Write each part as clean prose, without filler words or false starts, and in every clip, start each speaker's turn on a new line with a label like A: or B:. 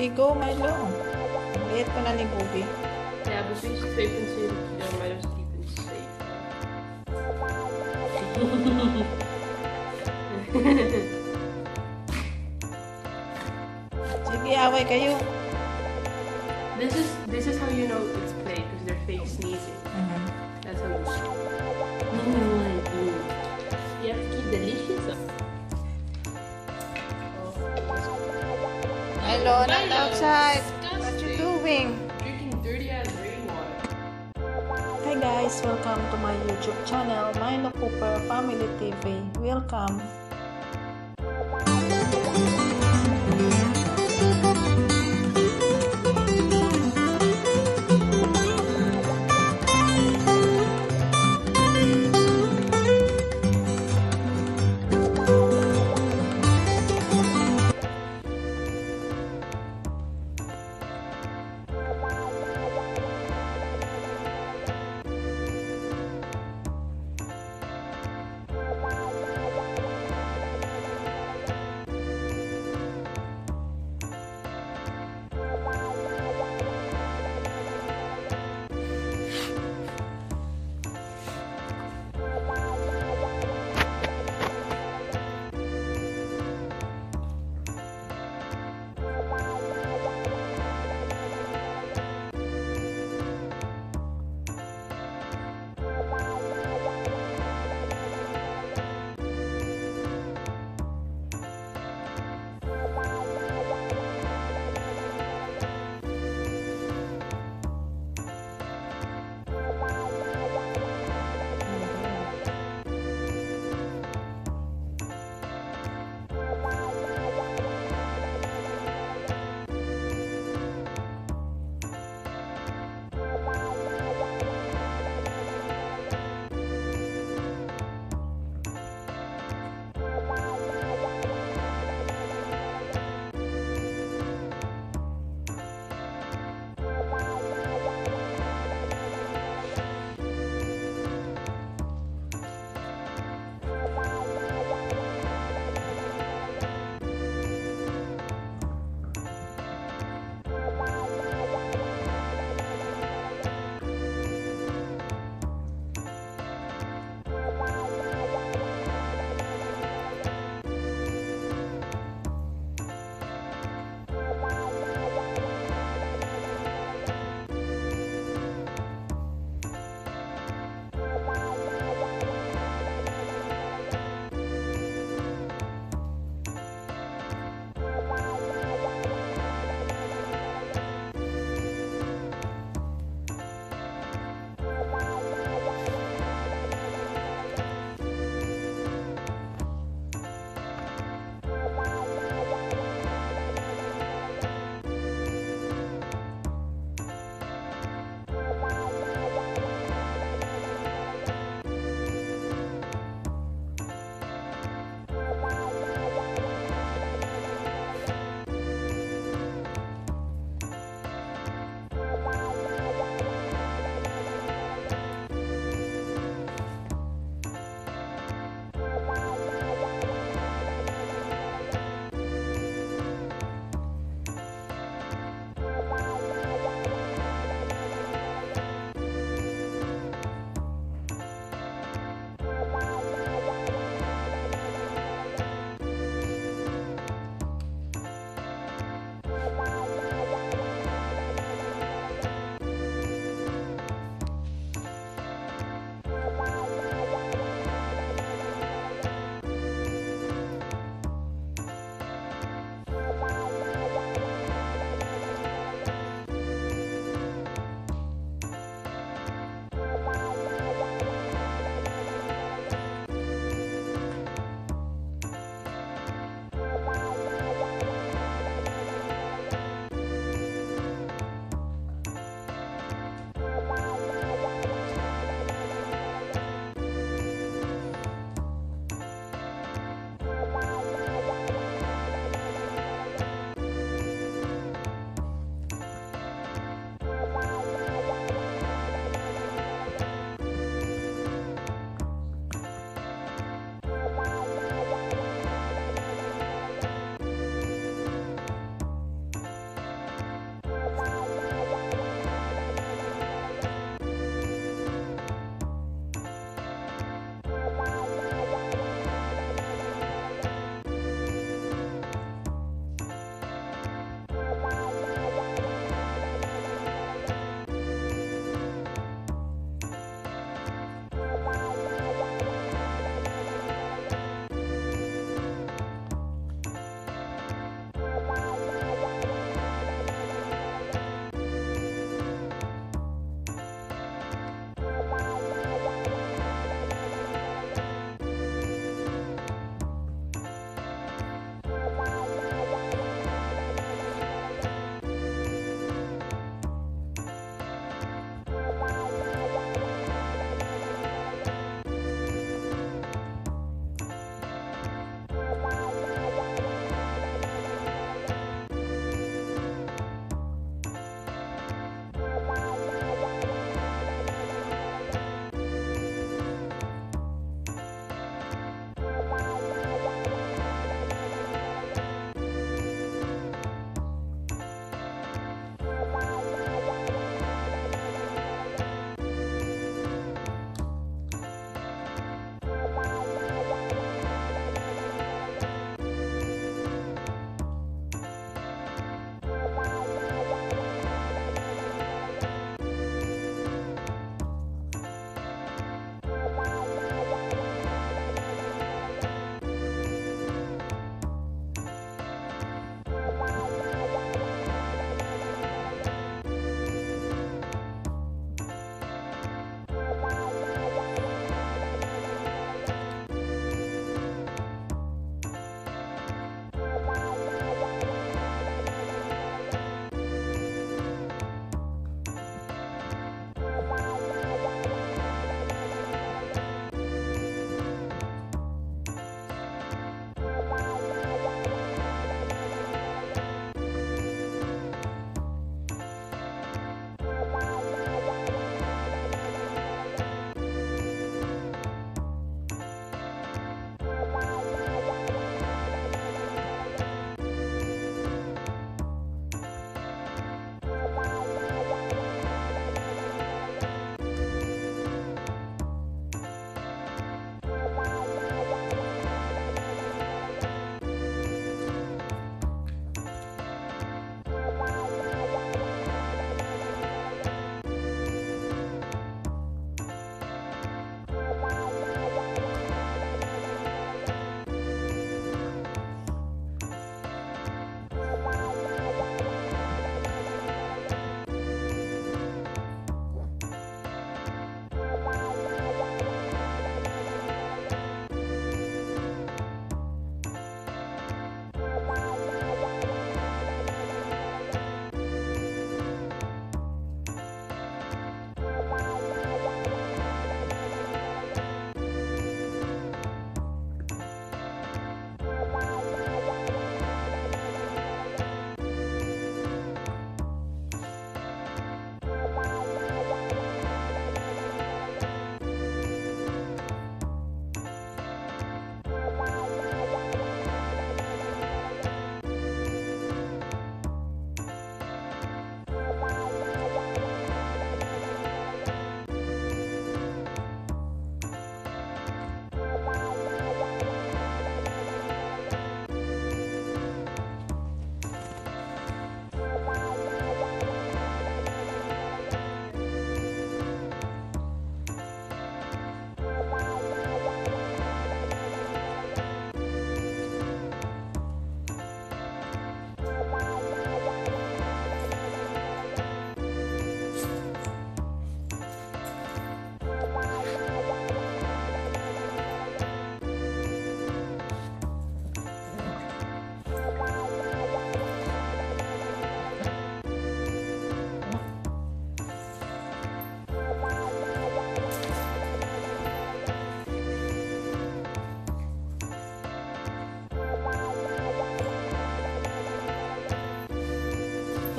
A: Sige, go, Milo. Liit pa na ni Bobby.
B: Ja, precies 2,7 kilo, maar dat is 3,7.
A: Sige, away kayo.
B: This is how you know it's play, because they're fake sneezing. That's how you know. You have to keep the leashes up.
A: Milo, not outside. What you doing?
B: Drinking dirty ass rainwater.
A: Hi guys, welcome to my YouTube channel, Milo Cooper Family TV. Welcome.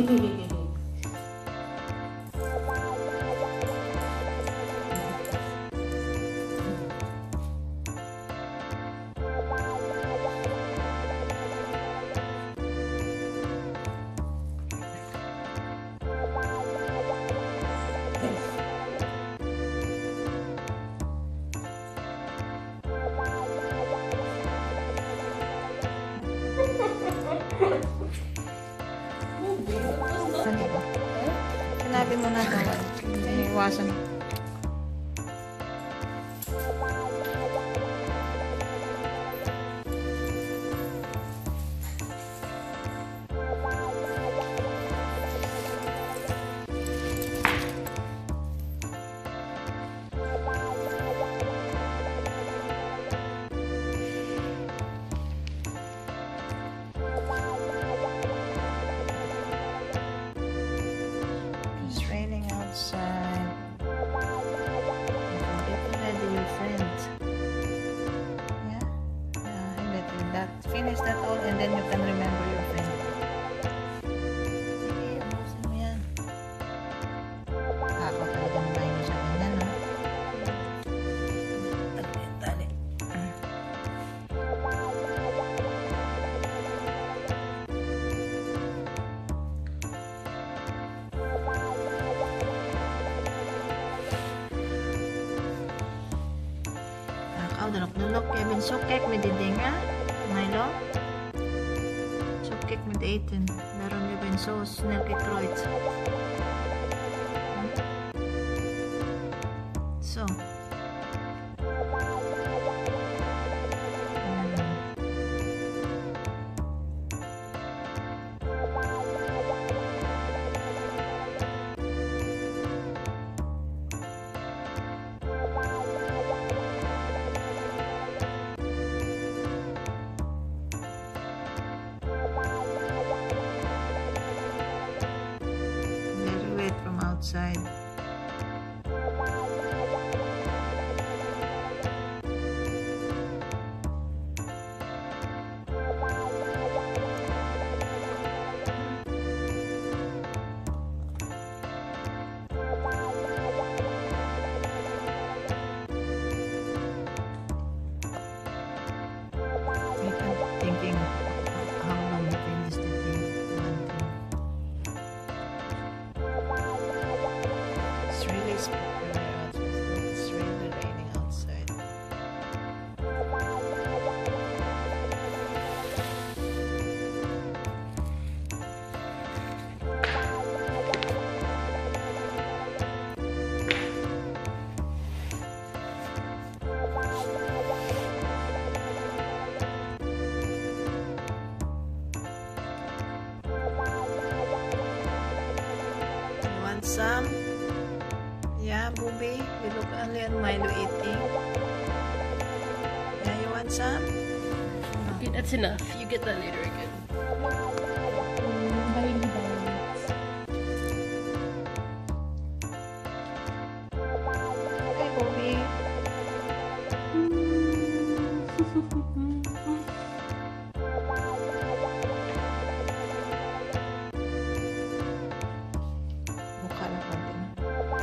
A: Sinabi mo na daw. Iwasan. Outside. Get ready your friend. Yeah? And let that finish that all and then you can remember your friend. Sige, ubusin mo yan. Ako talaga na tayo sa kanya, no? Tali. Dalok Kevin sukek med dinga Milo sukek med eten daarom je bent zo snel gekroid zo from outside. Thinking how long you finish the thing. It's really raining outside. You want some? Yeah, Booby, you look only at Milo eating. Yeah, you want some?
B: Okay, that's enough. You get that later again.
A: Hi, Booby. Mukha na konti na.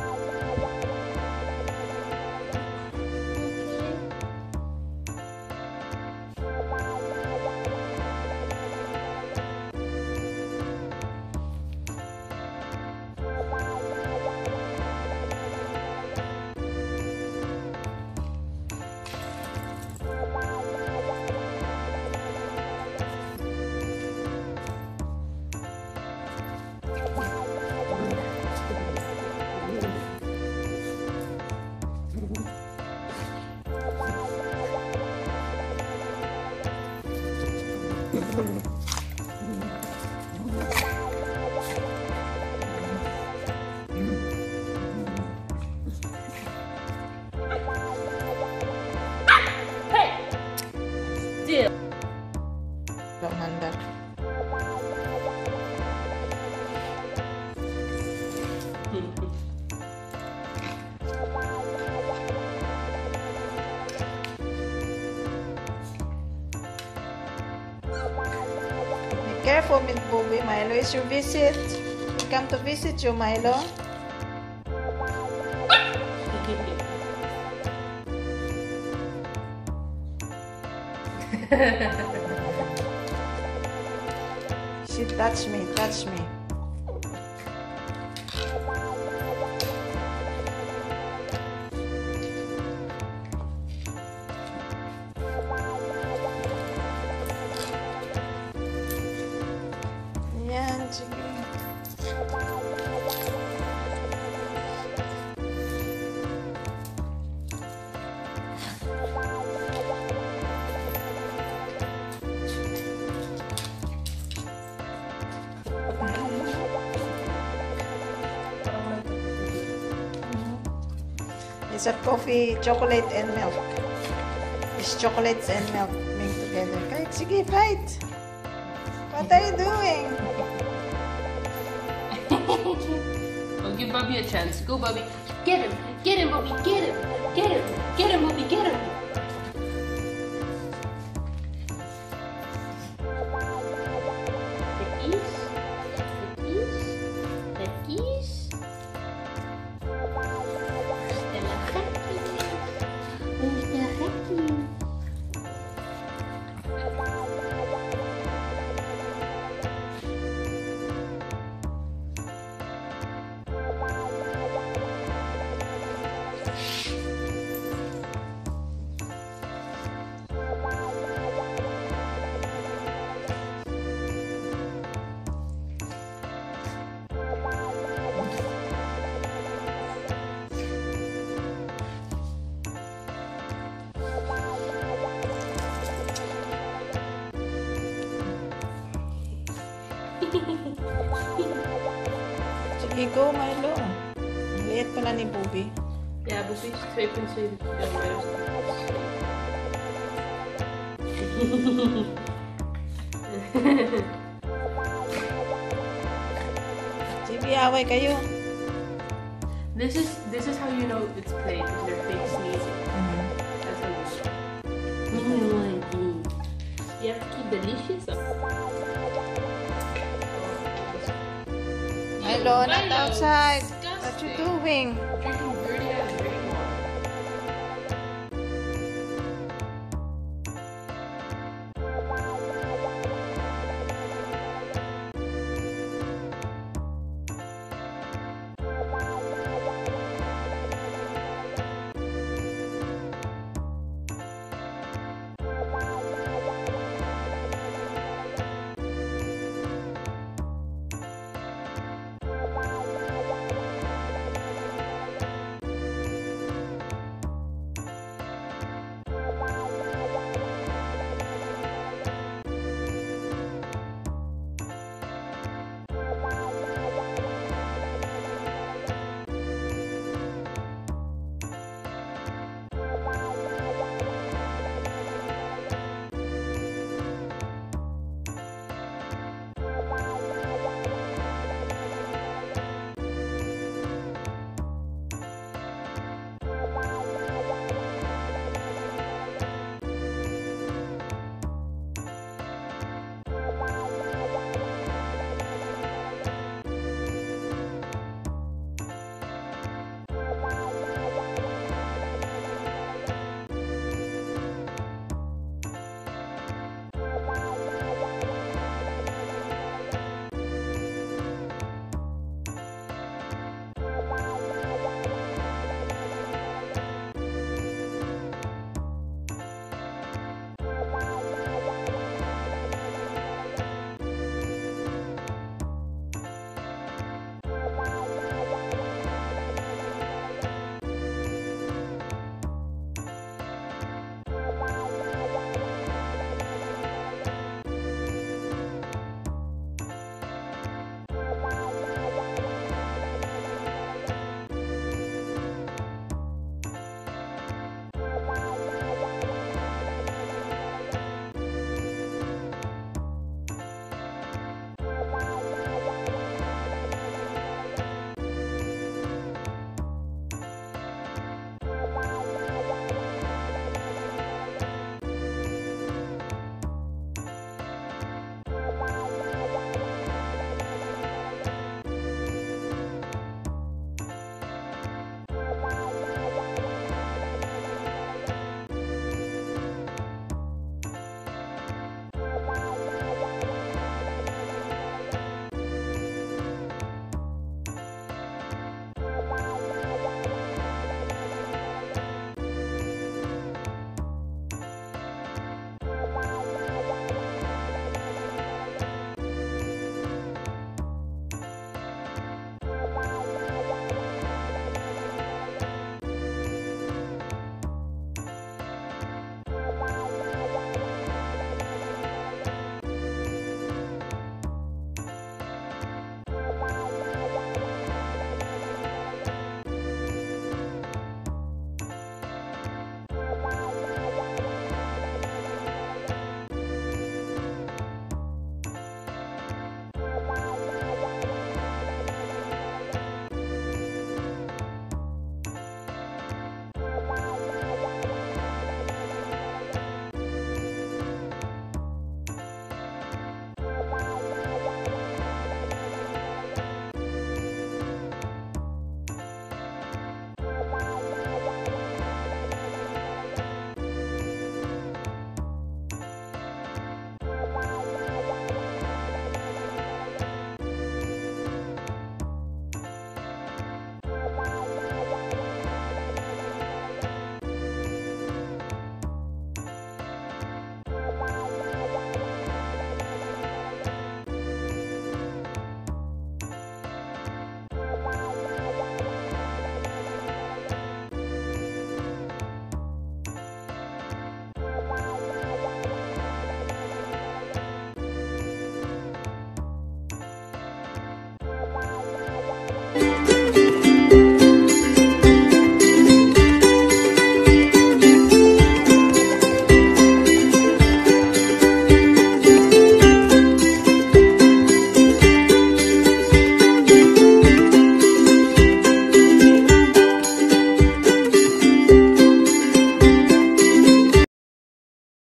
B: Still.
A: Don't mandar. Be careful with Bobby. Milo is your visit. come to visit you, Milo. She touched me, touched me. Yan, sige. It's a coffee, chocolate and milk. It's chocolates and milk mixed together. Kaya, sige, fight. What are you doing?
B: Oh, give Bobby a chance. Go, Bobby. Get him. Get him, Bobby. Get him. Get him. Get him, Bobby. Get him.
A: Sige, go, Milo. Ang liit pala ni Bobby.
B: Yeah, but we should swipe and swipe.
A: Sige, away kayo.
B: This is how you know it's played, because they're fake sneezing. That's how you know. You have to keep the leashes up.
A: Milo, not outside. What you
B: Disgusting.
A: doing?